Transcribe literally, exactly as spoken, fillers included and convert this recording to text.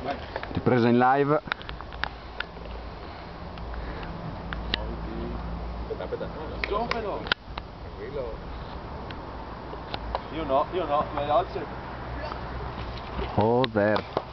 Ti presa in live. Aspetta, sgombero! Tranquillo. Io no, io no, ma alzi. Joder.